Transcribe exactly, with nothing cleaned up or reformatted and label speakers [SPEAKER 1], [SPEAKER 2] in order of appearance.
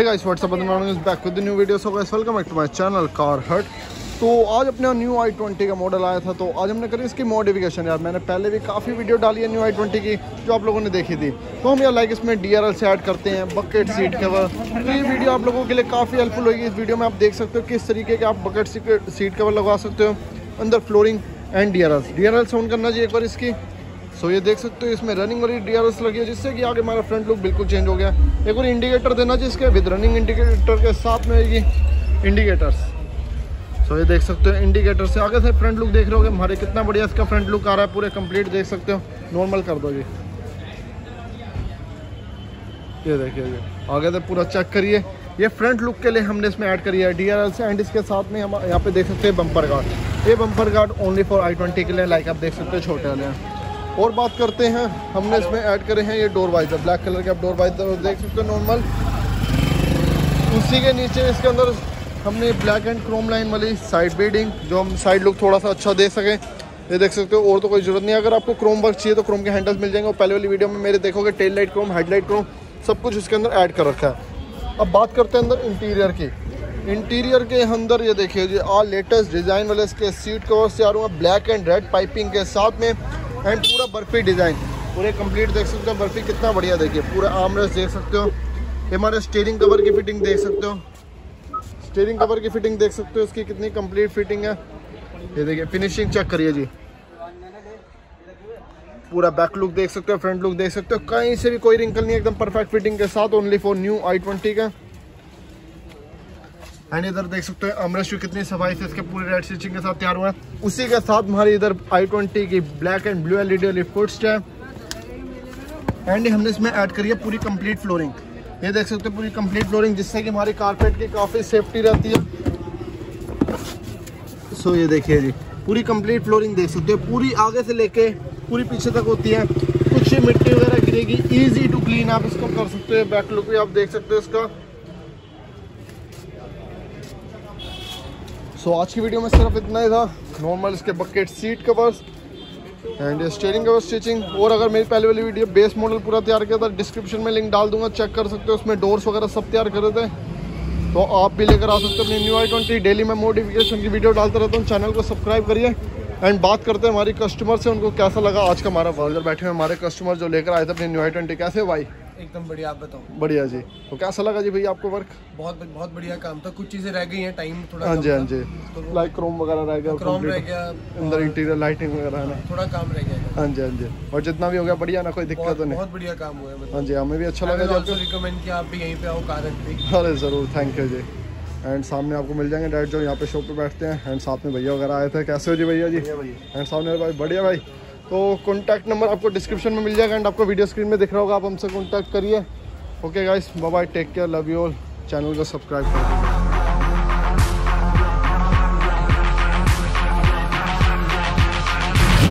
[SPEAKER 1] Hey guys what's up back with new video. So guys welcome back to my channel car hut. तो आज अपना new i twenty का model आया था, तो आज हमने करी इसकी मॉडिफिकेशन। यार मैंने पहले भी काफ़ी वीडियो डाली है न्यू आई ट्वेंटी की जो आप लोगों ने देखी थी। तो हम यार लाइक इसमें डी आर एल से ऐड करते हैं बकेट सीट कवर। तो ये वीडियो आप लोगों के लिए काफ़ी हेल्पफुल होगी। इस वीडियो में आप देख सकते हो किस तरीके के आप बकेट सीट कवर लगवा सकते हो, अंदर flooring and D R L D R L on करना चाहिए एक बार इसकी। सो ये देख सकते हो इसमें रनिंग वाली डी आर एस लगी है, जिससे कि आगे हमारा फ्रंट लुक बिल्कुल चेंज हो गया। एक और इंडिकेटर देना चाहिए इसके विद रनिंग इंडिकेटर के साथ में ये इंडिकेटर्स। सो ये देख सकते हो इंडिकेटर से आगे से फ्रंट लुक देख रहे होगे हमारे कितना बढ़िया इसका फ्रंट लुक आ रहा है, पूरे कंप्लीट देख सकते हो। नॉर्मल कर दो जी, ये देखिए जी आगे से पूरा चेक करिए। ये फ्रंट लुक के लिए हमने इसमें ऐड करी है डी आर एल से, एंड इसके साथ में हम यहाँ पे देख सकते हैं बम्पर गार्ड। ये bumper guard only for i twenty के लिए, लाइक आप देख सकते हो छोटे वाले हैं। और बात करते हैं हमने इसमें ऐड करे हैं ये डोर वाइजर, ब्लैक कलर के आप डोर वाइजर देख सकते हो नॉर्मल। उसी के नीचे इसके अंदर हमने ब्लैक एंड क्रोम लाइन वाली साइड बीडिंग, जो हम साइड लुक थोड़ा सा अच्छा दे सकें, ये देख सकते हो। और तो कोई ज़रूरत नहीं है, अगर आपको क्रोम वर्क चाहिए तो क्रोम के हैंडल्स मिल जाएंगे। और पहले वाली वीडियो में मेरे देखोगे tail light chrome, headlight chrome, सब कुछ इसके अंदर ऐड कर रखा है। अब बात करते हैं अंदर इंटीरियर की। इंटीरियर के अंदर ये देखिए जी ऑल लेटेस्ट डिज़ाइन वाले इसके सीट कवर्स तैयार हुए ब्लैक एंड रेड पाइपिंग के साथ में, एंड पूरा बर्फी डिज़ाइन पूरे कंप्लीट देख सकते हो। बर्फी कितना बढ़िया देखिए, पूरा आर्मरेस्ट देख सकते हो। ये हमारे स्टीयरिंग कवर की फिटिंग देख सकते हो, स्टीयरिंग कवर की फिटिंग देख सकते हो इसकी कितनी कंप्लीट फिटिंग है। ये देखिए फिनिशिंग चेक करिए जी, पूरा बैक लुक देख सकते हो, फ्रंट लुक देख सकते हो, कहीं से भी कोई रिंकल नहीं, एकदम परफेक्ट फिटिंग के साथ only for new i twenty का। एंड इधर देख सकते हो आर्मरेस्ट कितनी सफाई से इसके पूरे रेड स्टिचिंग के साथ तैयार हुआ है। उसी के साथ हमारी इधर आई ट्वेंटी की black and blue L E D वाली फुटस्टेप है। एंड हमने इसमें ऐड करी है पूरी कंप्लीट फ्लोरिंग, ये देख सकते हो पूरी कंप्लीट फ्लोरिंग, जिससे कि हमारी कारपेट की काफ़ी सेफ्टी रहती है। सो so, ये देखिए जी पूरी कंप्लीट फ्लोरिंग देख सकते हो, पूरी आगे से लेके पूरी पीछे तक होती है। कुछ मिट्टी वगैरह गिरेगी, इजी टू क्लीन आप इसको कर सकते हो। बैक लुक भी आप देख सकते हो इसका। सो so, आज की वीडियो में सिर्फ इतना ही था। नॉर्मल इसके bucket seat covers and steering cover stitching. और अगर मेरी पहले वाली वीडियो बेस मॉडल पूरा तैयार किया था, डिस्क्रिप्शन में लिंक डाल दूंगा, चेक कर सकते हो। उसमें डोर्स वगैरह सब तैयार करे थे, तो आप भी लेकर आ सकते हो अपनी न्यू आई ट्वेंटी। डेली मैं मॉडिफिकेशन की वीडियो डालता रहता हूँ, चैनल को सब्सक्राइब करिए। एंड बात करते हैं हमारी कस्टमर से, उनको कैसा लगा आज का हमारा वर्क। बैठे हुए हमारे कस्टमर जो लेकर आए थे अपनी न्यू आई ट्वेंटी। कैसे भाई?
[SPEAKER 2] एकदम बढ़िया, आप बताओ।
[SPEAKER 1] बढ़िया जी। तो कैसा लगा जी भैया आपको वर्क?
[SPEAKER 2] बहुत बहुत बढ़िया काम था। कुछ चीजें रह गई हैं, टाइम थोड़ा।
[SPEAKER 1] हाँ जी हाँ जी, लाइक क्रोम वगैरह रह गया,
[SPEAKER 2] क्रोम रह गया,
[SPEAKER 1] अंदर इंटीरियर लाइटिंग वगैरह है ना,
[SPEAKER 2] थोड़ा काम रह गया।
[SPEAKER 1] हाँ जी हाँ जी। और जितना भी हो गया बढ़िया ना, कोई दिक्कत तो नहीं?
[SPEAKER 2] बहुत बढ़िया काम हुआ है।
[SPEAKER 1] हाँ जी हमें भी अच्छा लगा।
[SPEAKER 2] आपको रिकमेंड किया आप भी यहीं पे आओ कार हट पे।
[SPEAKER 1] अरे ज़रूर, थैंक यू जी। एंड सामने आपको मिल जाएंगे डैड जो यहाँ पे शॉप पे बैठते हैं। एंड साथ में भैया वगैरह आए थे। कैसे हो जी भैया जी? एंड सामने भाई बढ़िया भाई। तो कॉन्टैक्ट नंबर आपको डिस्क्रिप्शन में मिल जाएगा, एंड आपको वीडियो स्क्रीन में दिख रहा होगा, आप हमसे कॉन्टैक्ट करिए। Okay guys, bye bye, take care, love you all. Channel को सब्सक्राइब कर दीजिए।